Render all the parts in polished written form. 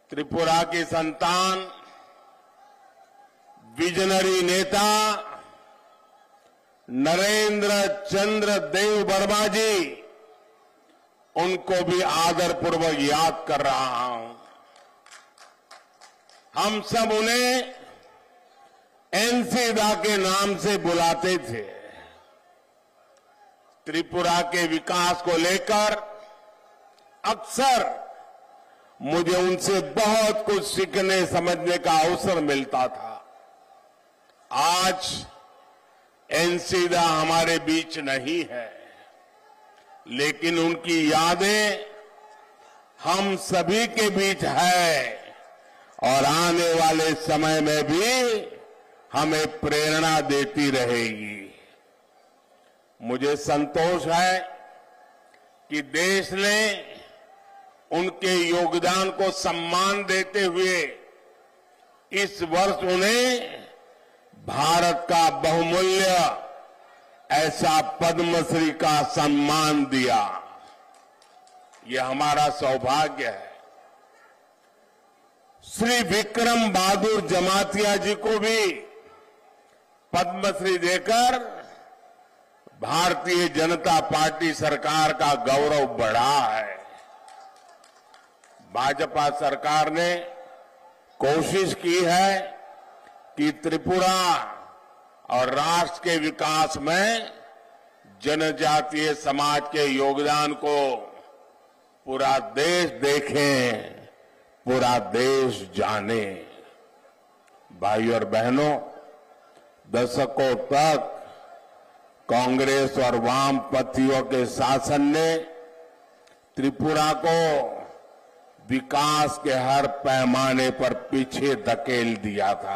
त्रिपुरा की संतान, विजनरी नेता नरेंद्र चंद्र देव वर्मा जी, उनको भी आदरपूर्वक याद कर रहा हूं। हम सब उन्हें एनसी दा के नाम से बुलाते थे। त्रिपुरा के विकास को लेकर अक्सर मुझे उनसे बहुत कुछ सीखने समझने का अवसर मिलता था। आज एनसी दा हमारे बीच नहीं है, लेकिन उनकी यादें हम सभी के बीच है और आने वाले समय में भी हमें प्रेरणा देती रहेगी। मुझे संतोष है कि देश ने उनके योगदान को सम्मान देते हुए इस वर्ष उन्हें भारत का बहुमूल्य ऐसा पद्मश्री का सम्मान दिया। यह हमारा सौभाग्य है। श्री विक्रम बहादुर जमातिया जी को भी पद्मश्री देकर भारतीय जनता पार्टी सरकार का गौरव बढ़ा है। भाजपा सरकार ने कोशिश की है कि त्रिपुरा और राष्ट्र के विकास में जनजातीय समाज के योगदान को पूरा देश देखे, पूरा देश जाने। भाइयों और बहनों, दशकों तक कांग्रेस और वामपंथियों के शासन ने त्रिपुरा को विकास के हर पैमाने पर पीछे धकेल दिया था,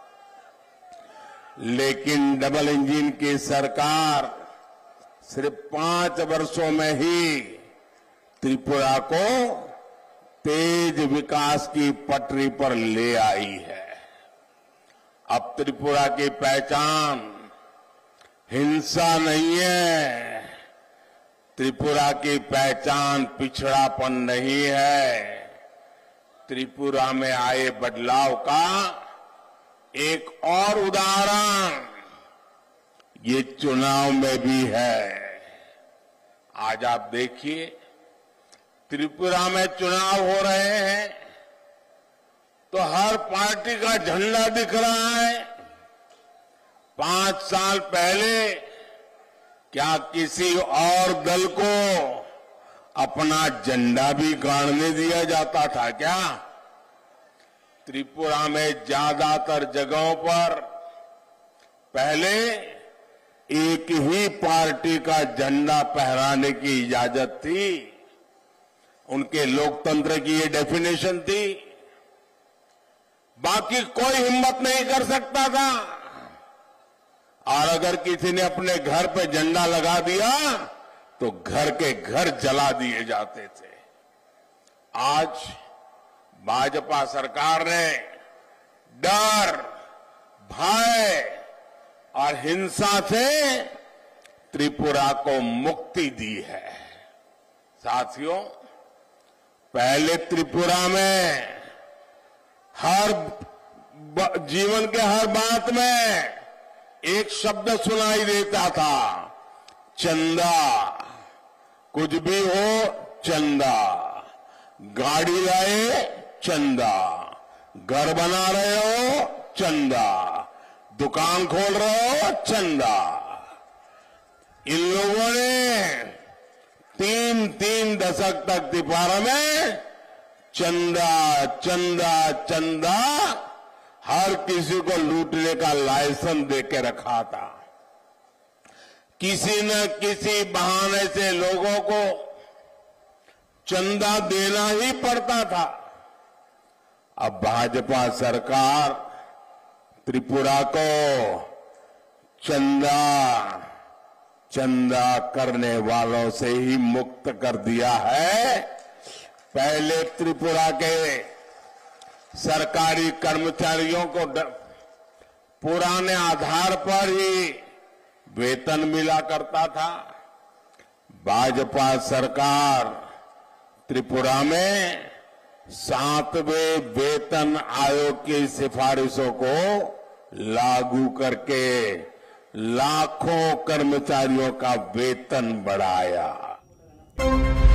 लेकिन डबल इंजन की सरकार सिर्फ 5 वर्षों में ही त्रिपुरा को तेज विकास की पटरी पर ले आई है। अब त्रिपुरा की पहचान हिंसा नहीं है, त्रिपुरा की पहचान पिछड़ापन नहीं है। त्रिपुरा में आए बदलाव का एक और उदाहरण ये चुनाव में भी है। आज आप देखिए, त्रिपुरा में चुनाव हो रहे हैं तो हर पार्टी का झंडा दिख रहा है। 5 साल पहले क्या किसी और दल को अपना झंडा भी गाड़ने दिया जाता था क्या? त्रिपुरा में ज्यादातर जगहों पर पहले एक ही पार्टी का झंडा फहराने की इजाजत थी। उनके लोकतंत्र की ये डेफिनेशन थी। बाकी कोई हिम्मत नहीं कर सकता था, और अगर किसी ने अपने घर पे झंडा लगा दिया तो घर के घर जला दिए जाते थे। आज भाजपा सरकार ने डर, भय और हिंसा से त्रिपुरा को मुक्ति दी है। साथियों, पहले त्रिपुरा में हर जीवन के हर बात में एक शब्द सुनाई देता था, चंदा। कुछ भी हो, चंदा। गाड़ी लाए, चंदा। घर बना रहे हो, चंदा। दुकान खोल रहे हो, चंदा। इन लोगों ने 3 दशक तक त्रिपुरा में चंदा चंदा चंदा हर किसी को लूटने का लाइसेंस देके रखा था। किसी न किसी बहाने से लोगों को चंदा देना ही पड़ता था। अब भाजपा सरकार त्रिपुरा को चंदा करने वालों से ही मुक्त कर दिया है। पहले त्रिपुरा के सरकारी कर्मचारियों को पुराने आधार पर ही वेतन मिला करता था। भाजपा सरकार त्रिपुरा में 7वें वेतन आयोग की सिफारिशों को लागू करके लाखों कर्मचारियों का वेतन बढ़ाया।